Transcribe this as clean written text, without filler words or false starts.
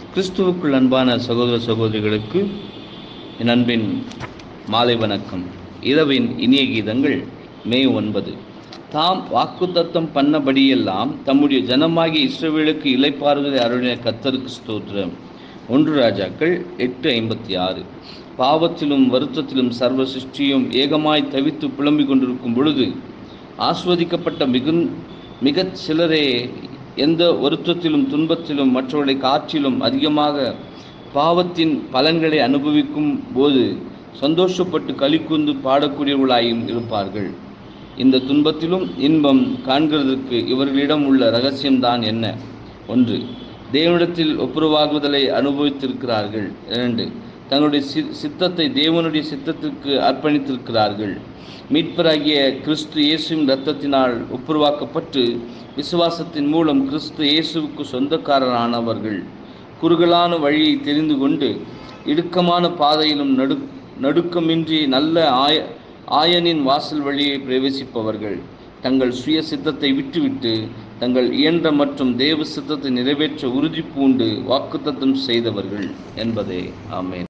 கிறிஸ்துவுக்குள் அன்பான சகோதர சகோதரிகளுக்கு என் அன்பின் மாலை வணக்கம். இரவின் இனிய கீதங்கள் மே 9. தாம் வாக்குத்தத்தம் பண்ணபடியெல்லாம் தம்முடைய ஜனமாகிய இஸ்ரவேலுக்கு இளைப்பாறுதலை அருளின கர்த்தருக்கு ஸ்தோத்திரம். 1 ராஜாக்கள் 8:56. பாவத்திலும் வருத்தத்திலும் சர்வ சிருஷ்டியும் ஏகமாய் தவித்து புலம்பிக் கொண்டிருக்கும் பொழுது ஆஸ்வதிக்கப்பட்ட மிகச் சிலரே எந்த வருத்தத்திலும் துன்பத்திலும் மற்றவர்களை காற்றிலும் அதிகமாக பாவத்தின் பலன்களை அனுபவிக்கும் போது சந்தோஷப்பட்டு களிக்கூர்ந்து பாடக்கூடியவர்களாயும் இருப்பார்கள். இந்த துன்பத்திலும் இன்பம் காண்கிறதற்கு இவர்களிடம் உள்ள இரகசியம்தான் என்ன? 1. தேவனிடத்தில் ஒப்புரவாகுதலை அனுபவித்திருக்கிறார்கள். 2. தங்களுடைய சித்தத்தை தேவனுடைய சித்தத்திற்கு அர்ப்பணித்திருக்கிறார்கள். மீட்பராகிய கிறிஸ்து இயேசுவின் இரத்தத்தினால் ஒப்புரவாக்கப்பட்டு விசுவாசத்தின் மூலம் கிறிஸ்து இயேசுவுக்கு சொந்தக்காரரானவர்கள். குறுகலான வழியை தெரிந்து கொண்டு இடுக்கமான பாதையிலும் நடுக்கமின்றி நல்ல ஆயனின் வாசல் வழியை பிரவேசிப்பவர்கள். தங்கள் சுய சித்தத்தை விட்டுவிட்டு தங்கள் இயன்ற மற்றும் தேவ சித்தத்தை நிறைவேற்ற உறுதி பூண்டு வாக்குத்தத்தம் செய்தவர்கள் என்பதே. ஆமென்.